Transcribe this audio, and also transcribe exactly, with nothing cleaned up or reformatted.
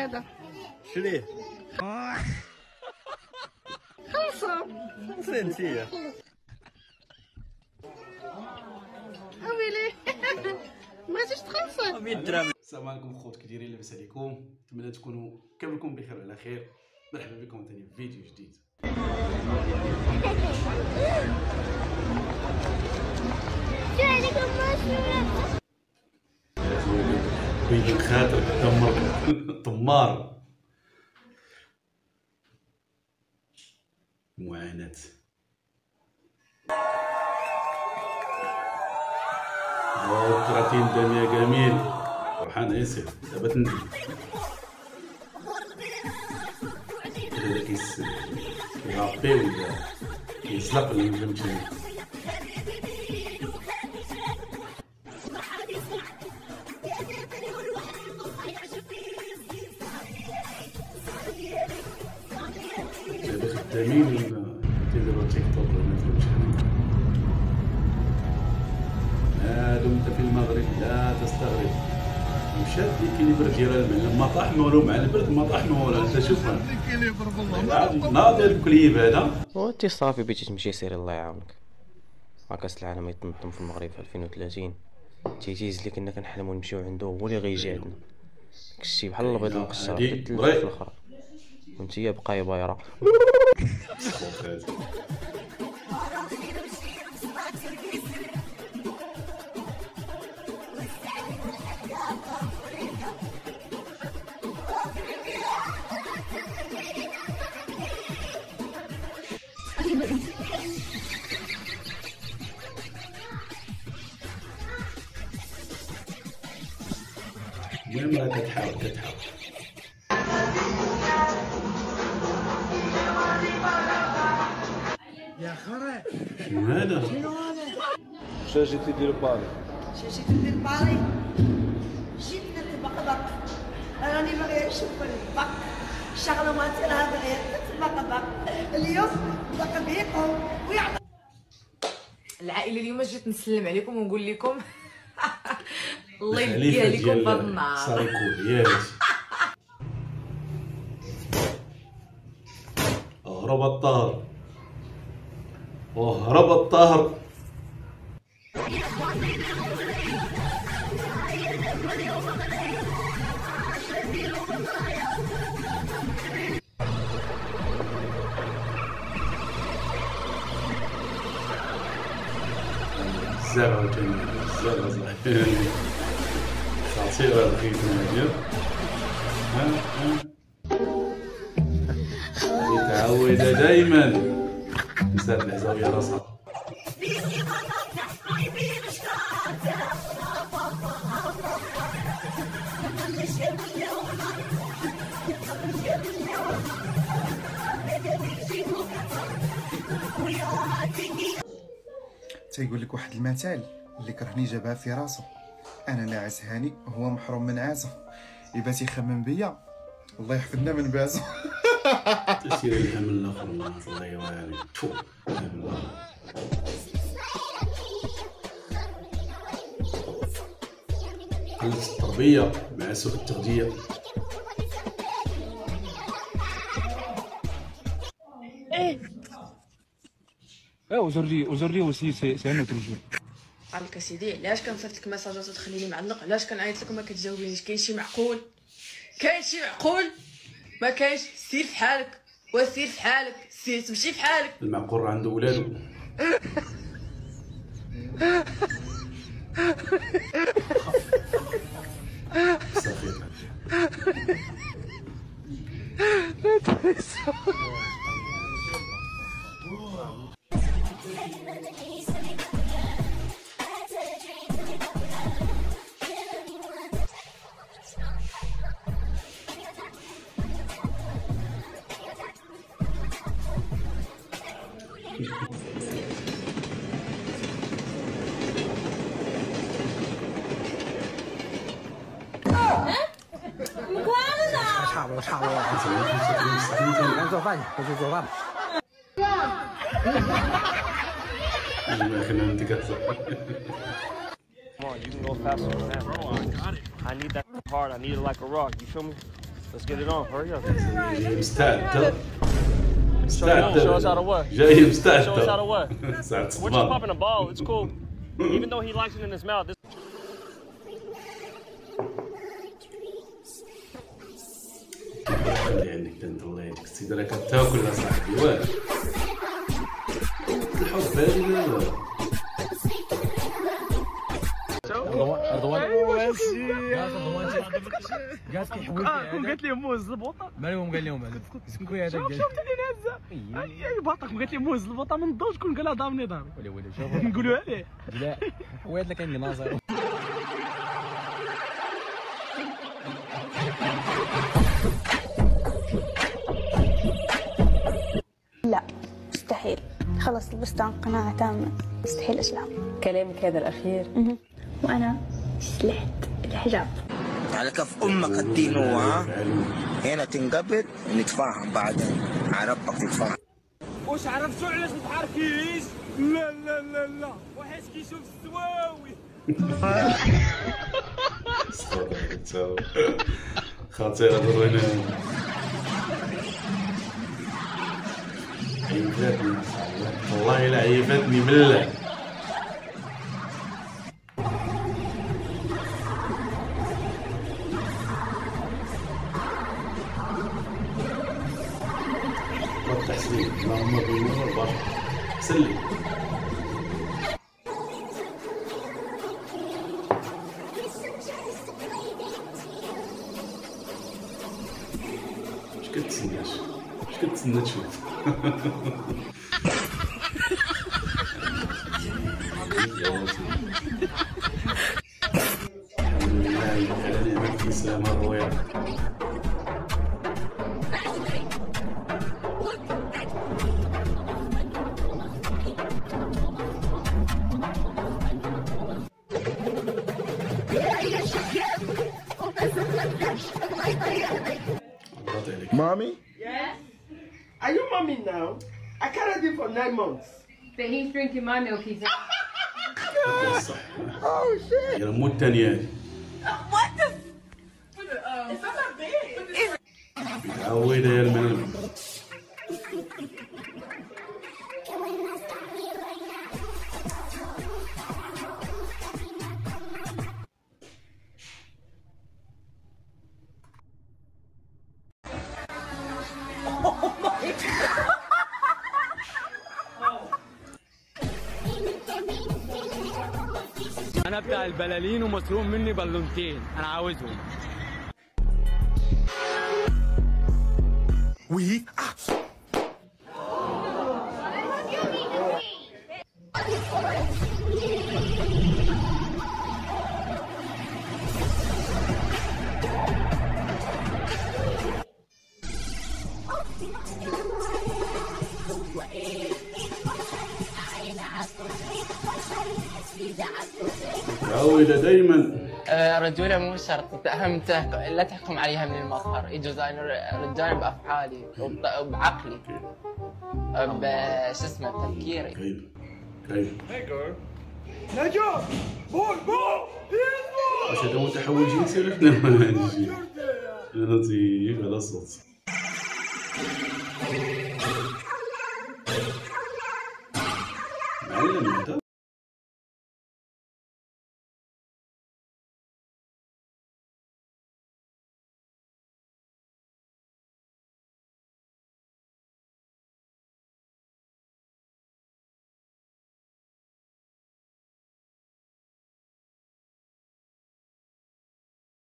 هذا شريه خمسة خمسة انتيا ويلي ما جيش تخلصوا مية درهم. السلام عليكم خوت، كي دايرين؟ لاباس عليكم؟ نتمنى تكونوا كاملكم بخير وعلى خير. مرحبا بكم ثاني في فيديو جديد. شو عليكم مشروع؟ بين خاطر دمر طمار معاناة. كراتين دم يا جميل فرحان ياسر. دابا تندي هذا كيس كيغابي ولا كيزلق ولا ما فهمتش. هذا خدامين ولا تيديروا تيك توك ولا ما فهمتش. ما دمت في المغرب لا تستغرب. مشات ليكيليبر ديال المعلم ما طاح مولو مع البرد ما طاح مولو. انت شوف ليكيليبر والله ناضي الكليب هذا. وانتي صافي بغيتي تمشي سيري الله يعاونك. راه كاس العالم يتنظم في المغرب في ألفين وثلاثين. تيتيز اللي كنا كنحلموا نمشيو عنده هو اللي غيجي عندنا. داكشي بحال البيض المقشر كتلف في الاخر وانتي بقاي بايره. المهم راه كتحاول كتحاول. يا خرا شنو هذا؟ شنو جيتي دير بالي؟ جيت ندير بالي، جيت نتبقبق، راني باغيه نشوف البق، الشغله مالتي راه باغيه تتبقبق، اليوم بقى بيكم ويعطي. العائله اليوم جيت نسلم عليكم ونقول لكم الله يبقي الخليفة عليكم ديال بهذا النهار. ساريكو ياس. هرب الطاهر وهرب الطاهر. زعما كان زعما صحيح خطيرة الخيط هادي. ها ها متعودة دايما نسات الحزاوية راسها. تيقول لك واحد المثال اللي كرهني جابها في راسو. انا ناعس هاني هو محروم من عاسو. يبقى تيخمم بيا الله يحفظنا من باسو. تسير الهم الاخر الله يوالي. تفو قلت التربية مع سوء التغذية. اه aujourd'hui aujourd'hui aussi c'est c'est un autre jour. قالك اسيدي علاش كنصيفط لك ميساجات وتخليني معلق؟ علاش كنعيط لك وما كتجاوبينيش؟ كاين شي معقول؟ كاين شي معقول؟ ما كاينش. سير في حالك وسير في حالك، سير تمشي في حالك. المعقول راه عنده ولادو. صافي 差不多差不多了，你赶紧做饭去，回去做饭吧。 Come on, you can go faster than that. Bro, I got it. I need that hard. I need it like a rock. You feel me? Let's get it on. Hurry up. مستعد مستعد Show us how to work. جاي مستعد Show us how to work. ساعة We're just popping a ball. It's cool. Even though he likes it in his mouth. This خلي عندك انت الله يهديك السيدة راك تاكل يا صاحبي واه الحب هذه لا رضوان ماشي قالت كيحوي قالت لي موز البوطه مالهم قال لهم هذا سكوي هذا شوف شوف تاني نازه اي باطك قالت لي موز البوطه من الضوء شكون قالها ضامني ضامن ولا ولا شوف نقولوا عليه لا حويت لك عندي ناظر لا مستحيل خلص البستان قناعة تامة مستحيل أسلم كلامك هذا الأخير وأنا سلحت الحجاب على كف امك الدين هو ها هنا تنقبل ونتفاهم بعدين على ربك تتفاهم. واش عرفتوا علاش ما تعرفيش؟ لا لا لا لا وحيت كيشوف السواوي خاطر هذا عيفتني والله لا عيفتني بالله تحسين اللهم بيننا البشر سلم اش كتسناش اش كتسنى تشوف الحمد لله على نعمة الإسلام الرويض Mommy? Yes? Are you mommy now? I carried him for nine months. But he's drinking my milk, he's Oh shit! يا مو الثانية هذه What the? It's not that big. عويدة يا المنام انا بتاع البلالين ومسروق مني بالونتين انا عاوزهم وي عويدة دايما رجولة مو شرط أهم لا تحكم عليها من المظهر يجوز أن رجال بأفعالي وبعقلي بش اسمه بتفكيري. Hey girl. نجو بول بول واش هذا متحول جنسي ولا شنو؟ لطيف على الصوت